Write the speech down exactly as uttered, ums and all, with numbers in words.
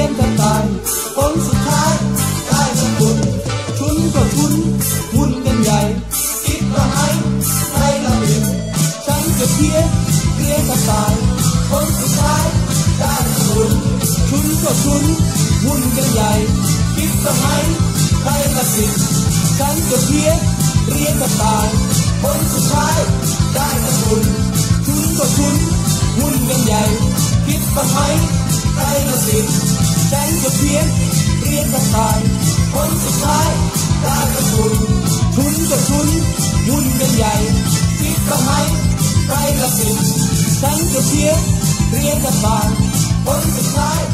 นจะตายผลสุดท้ายได้แต่ทุนทุนก็ทุนวุ่นกันใหญ่คิดว่าให้ใครละผิดฉันก็เพี้ยนเรียนจะตายผลสุดท้ายได้แต่ทุนทุนก็ทุนวุ่นกันใหญ่คิดว่าให้ใครละผิดฉันก็เพี้ยนเรียนจะตายผลสุดท้ายได้แต่ทุนทุนก็ทุนวุ่นกันใหญ่คิดว่าให้ใครละผิดฉันก็เพี้ยนเรียนจะตายผลสุดท้ายได้แต่ทุนทุนก็ทุนวุ่นกันใหญ่คิดว่าให้ใครละผิดฉันก็เพี้ยนเรียนจะตายผลสุดท้าย